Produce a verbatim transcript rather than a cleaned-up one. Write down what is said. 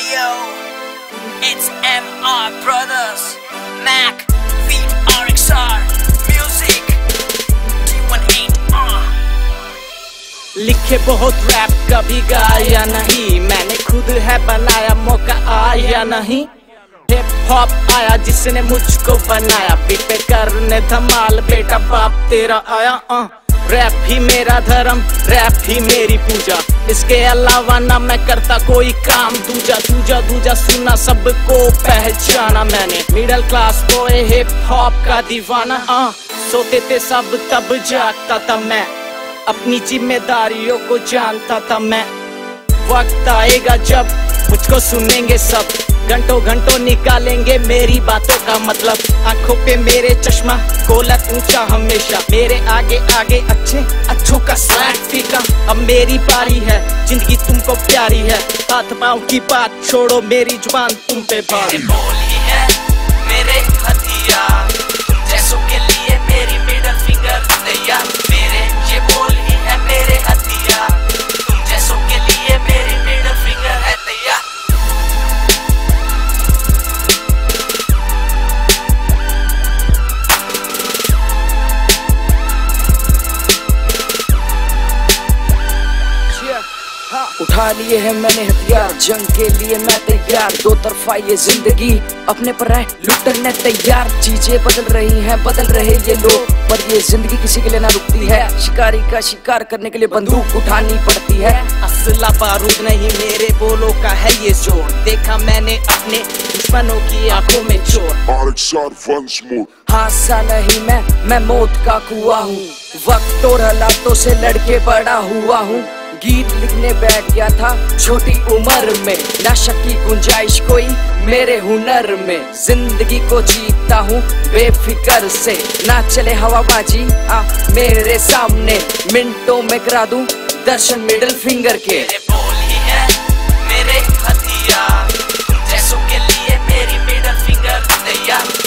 Yo, it's M R Brothers, Mac, Feet R X R, Music, T eighteen R। लिखे बहुत rap कभी गाया नहीं, मैंने खुद है बनाया, मौका आया नहीं। हिप हॉप आया जिसने मुझको बनाया, बीट पे करने धमाल बेटा बाप तेरा आया। आ, रैप ही मेरा धर्म, रैप ही मेरी पूजा, इसके अलावा ना मैं करता कोई काम दूजा। दूजा दूजा सुना सबको पहचाना मैंने, middle class boy hip hop का दीवाना। आ, सोते थे सब तब जागता था मैं, अपनी जिम्मेदारियों को जानता था मैं। वक्त आएगा जब मुझको सुनेंगे सब, घंटों घंटों निकालेंगे मेरी बातों का मतलब। आंखों पे मेरे चश्मा, कोलत ऊंचा हमेशा, मेरे आगे आगे अच्छे अच्छों का स्वैग फीका। अब मेरी बारी है, जिंदगी तुमको प्यारी है, हाथ पाँव की बात छोड़ो, मेरी जुबान तुम पे भारी। मेरे बोल ही है मेरे हथियार, तुम जैसों के लिए मेरी मिडल फिंगर तैयार। मेरे ये बोल ही है मेरे हथियार, तुम जैसों के लिए मेरी मिडल फिंगर है तैयार। उठा लिए हैं मैंने हथियार, जंग के लिए मैं तैयार। दो तरफा ये जिंदगी अपने पर है लुटने तैयार। चीजें बदल रही हैं, बदल रहे ये लोग, पर ये जिंदगी किसी के लिए ना रुकती है। शिकारी का शिकार करने के लिए बंदूक उठानी पड़ती है। असला बारूद नहीं मेरे बोलों का है ये जोर, देखा मैंने अपने दुश्मनों की आंखों में चोर। हादसा नहीं मैं मैं मौत का कुआं हूँ, वक्त और हालातों से लड़के बड़ा हुआ हूँ। गीत लिखने बैठ गया था छोटी उम्र में, ना शक की गुंजाइश कोई मेरे हुनर में। जिंदगी को जीता हूँ बेफिक्र से, ना चले हवाबाजी आ मेरे सामने, मिनटों में करा दूं दर्शन मिडिल फिंगर के। मेरे बोल ही है मेरे हथियार, तुम जैसों के लिए मेरी मिडिल फिंगर तैयार।